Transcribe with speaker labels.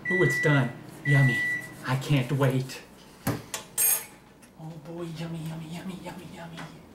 Speaker 1: Ooh, it's done. Yummy. I can't wait. Oh boy, yummy, yummy, yummy, yummy, yummy.